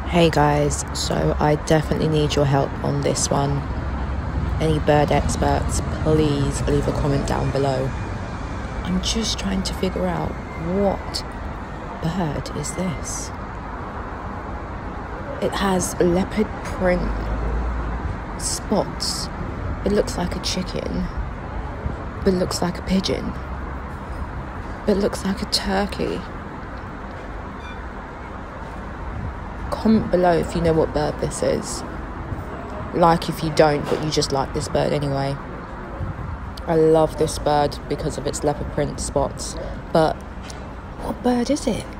Hey guys, so I definitely need your help on this one. Any bird experts, please leave a comment down below. I'm just trying to figure out what bird is this. It has leopard print spots. It looks like a chicken, but looks like a pigeon, but looks like a turkey. Comment below if you know what bird this is. Like if you don't, but you just like this bird anyway. I love this bird because of its leopard print spots. But what bird is it?